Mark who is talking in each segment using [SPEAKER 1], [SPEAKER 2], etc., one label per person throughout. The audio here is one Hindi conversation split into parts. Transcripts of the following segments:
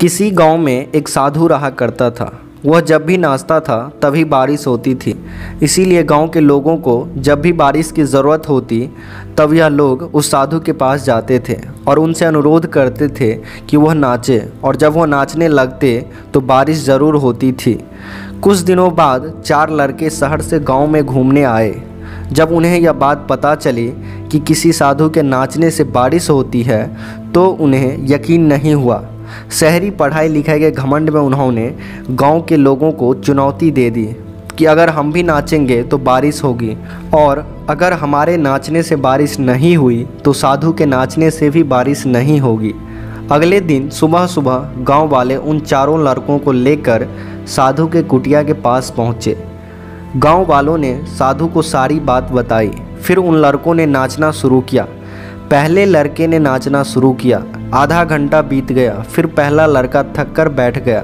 [SPEAKER 1] किसी गांव में एक साधु रहा करता था। वह जब भी नाचता था तभी बारिश होती थी। इसीलिए गांव के लोगों को जब भी बारिश की ज़रूरत होती तब यह लोग उस साधु के पास जाते थे और उनसे अनुरोध करते थे कि वह नाचे, और जब वह नाचने लगते तो बारिश ज़रूर होती थी। कुछ दिनों बाद 4 लड़के शहर से गांव में घूमने आए। जब उन्हें यह बात पता चली कि किसी साधु के नाचने से बारिश होती है तो उन्हें यकीन नहीं हुआ। शहरी पढ़ाई लिखाई के घमंड में उन्होंने गांव के लोगों को चुनौती दे दी कि अगर हम भी नाचेंगे तो बारिश होगी, और अगर हमारे नाचने से बारिश नहीं हुई तो साधु के नाचने से भी बारिश नहीं होगी। अगले दिन सुबह सुबह गांव वाले उन चारों लड़कों को लेकर साधु के कुटिया के पास पहुँचे। गांव वालों ने साधु को सारी बात बताई। फिर उन लड़कों ने नाचना शुरू किया। पहले लड़के ने नाचना शुरू किया। आधा घंटा बीत गया। फिर पहला लड़का थक कर बैठ गया,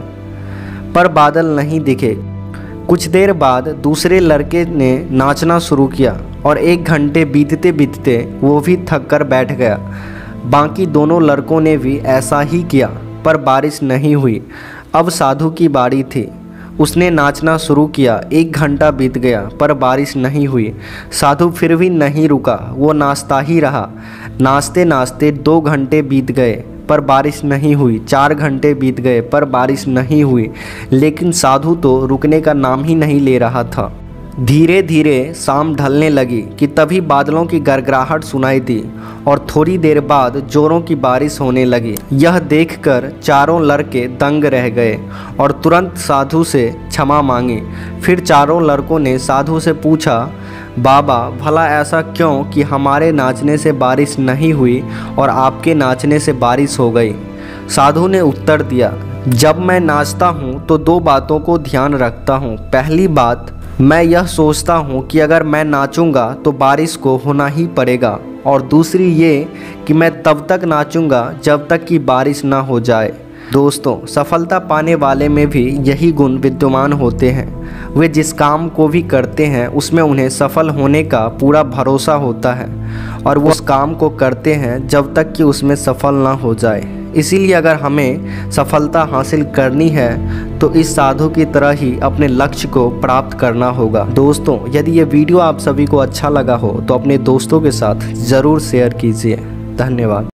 [SPEAKER 1] पर बादल नहीं दिखे। कुछ देर बाद दूसरे लड़के ने नाचना शुरू किया और 1 घंटे बीतते बीतते वो भी थक कर बैठ गया। बाकी दोनों लड़कों ने भी ऐसा ही किया, पर बारिश नहीं हुई। अब साधु की बारी थी। उसने नाचना शुरू किया। 1 घंटा बीत गया, पर बारिश नहीं हुई। साधु फिर भी नहीं रुका, वो नाचता ही रहा। नाचते नाचते 2 घंटे बीत गए, पर बारिश नहीं हुई। 4 घंटे बीत गए, पर बारिश नहीं हुई। लेकिन साधु तो रुकने का नाम ही नहीं ले रहा था। धीरे धीरे शाम ढलने लगी कि तभी बादलों की गड़गड़ाहट सुनाई दी और थोड़ी देर बाद जोरों की बारिश होने लगी। यह देखकर चारों लड़के दंग रह गए और तुरंत साधु से क्षमा मांगी। फिर चारों लड़कों ने साधु से पूछा, बाबा भला ऐसा क्यों कि हमारे नाचने से बारिश नहीं हुई और आपके नाचने से बारिश हो गई? साधु ने उत्तर दिया, जब मैं नाचता हूँ तो 2 बातों को ध्यान रखता हूँ। पहली बात, मैं यह सोचता हूँ कि अगर मैं नाचूंगा तो बारिश को होना ही पड़ेगा, और दूसरी ये कि मैं तब तक नाचूंगा जब तक कि बारिश ना हो जाए। दोस्तों, सफलता पाने वाले में भी यही गुण विद्यमान होते हैं। वे जिस काम को भी करते हैं उसमें उन्हें सफल होने का पूरा भरोसा होता है, और वो उस काम को करते हैं जब तक कि उसमें सफल ना हो जाए। इसीलिए अगर हमें सफलता हासिल करनी है तो इस साधु की तरह ही अपने लक्ष्य को प्राप्त करना होगा। दोस्तों, यदि ये वीडियो आप सभी को अच्छा लगा हो तो अपने दोस्तों के साथ ज़रूर शेयर कीजिए। धन्यवाद।